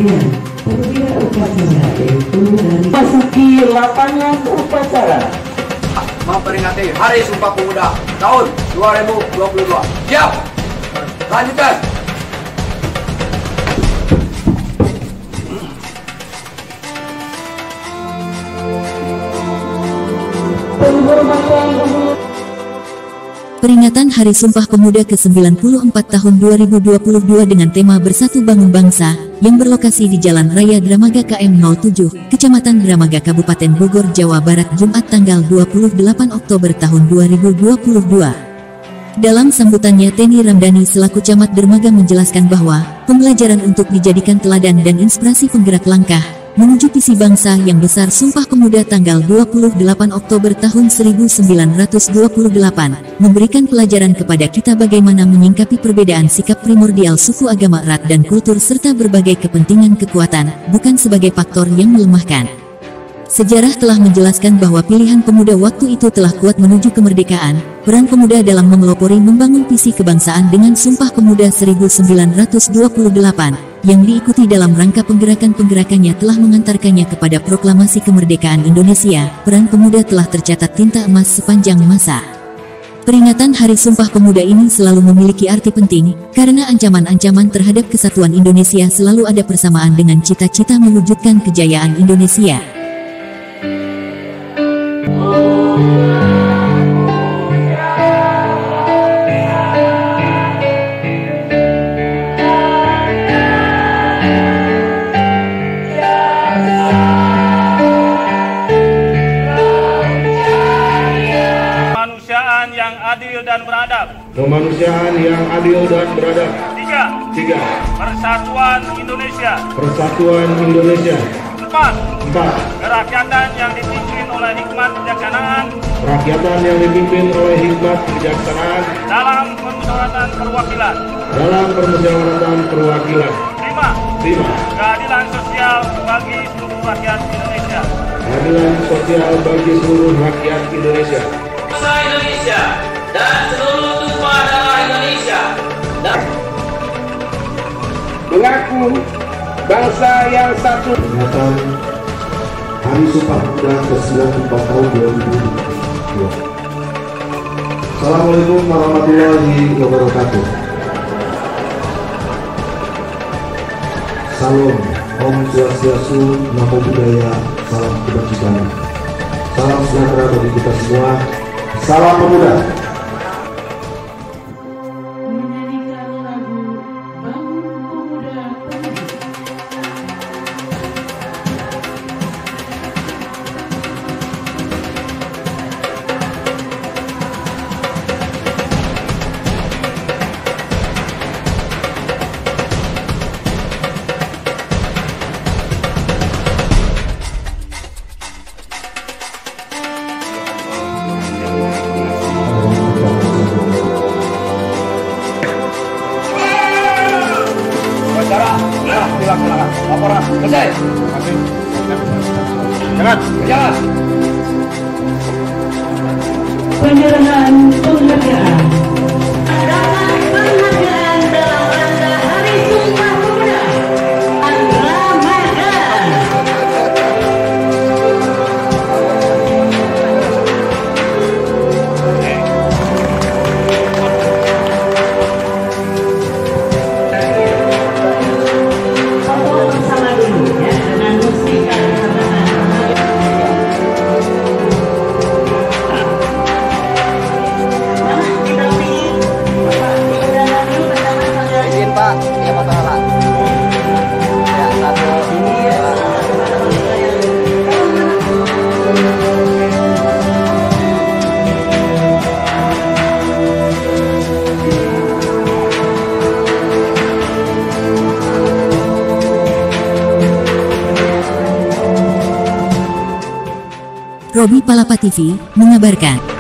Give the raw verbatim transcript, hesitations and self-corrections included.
Kemudian, perbeda upacara yaitu dari Masuki lapangan upacara. Memperingati Hari Sumpah Pemuda tahun dua ribu dua puluh dua. Siap! Lanjutkan! Peringatan Hari Sumpah Pemuda ke sembilan puluh empat tahun dua ribu dua puluh dua dengan tema Bersatu Bangun Bangsa, yang berlokasi di Jalan Raya Dramaga K M nol tujuh, Kecamatan Dramaga, Kabupaten Bogor, Jawa Barat, Jumat tanggal dua puluh delapan Oktober tahun dua ribu dua puluh dua. Dalam sambutannya, Teni Ramdhani selaku Camat Dermaga menjelaskan bahwa pembelajaran untuk dijadikan teladan dan inspirasi penggerak langkah menuju visi bangsa yang besar Sumpah Pemuda tanggal dua puluh delapan Oktober tahun seribu sembilan ratus dua puluh delapan, memberikan pelajaran kepada kita bagaimana menyingkapi perbedaan sikap primordial suku, agama, ras, dan kultur serta berbagai kepentingan kekuatan, bukan sebagai faktor yang melemahkan. Sejarah telah menjelaskan bahwa pilihan pemuda waktu itu telah kuat menuju kemerdekaan. Peran pemuda dalam memelopori membangun visi kebangsaan dengan Sumpah Pemuda seribu sembilan ratus dua puluh delapan, yang diikuti dalam rangka penggerakan-penggerakannya telah mengantarkannya kepada proklamasi kemerdekaan Indonesia. Peran pemuda telah tercatat tinta emas sepanjang masa. Peringatan Hari Sumpah Pemuda ini selalu memiliki arti penting, karena ancaman-ancaman terhadap kesatuan Indonesia selalu ada persamaan dengan cita-cita mewujudkan kejayaan Indonesia. Kemanusiaan yang adil dan beradab. Kemanusiaan yang adil dan beradab. Tiga. Tiga. Persatuan Indonesia. Persatuan Indonesia. Empat. Empat. Kerakyatan yang dipimpin oleh hikmat kebijaksanaan. Kerakyatan yang dipimpin oleh hikmat kebijaksanaan. Dalam permusyawaratan perwakilan. Dalam permusyawaratan perwakilan. Lima. Lima. Keadilan sosial bagi seluruh rakyat Indonesia. Keadilan sosial bagi seluruh rakyat Indonesia. Bangsa Indonesia dan seluruh tumpah darah Indonesia. Dan Mengaku bangsa yang satu. Peringatan Hari Sumpah Pemuda ke sembilan puluh empat tahun dua ribu dua puluh dua. Assalamualaikum warahmatullahi wabarakatuh. Salam, Om Swastiastu, Namo Buddhaya, salam kebajikan, salam sejahtera bagi kita semua. Salam pemuda. Nah, silakan, laporan selesai. Jangan, jalan. penyerahan penghargaan. Penghargaan dalam rangka Hari Sumpah Pemuda Dramaga. Foto bersama dulu ya dengan musik dan persembahan. Izin Pak, dia masalah. Ya, satu. Dua. Robi Palapa T V mengabarkan.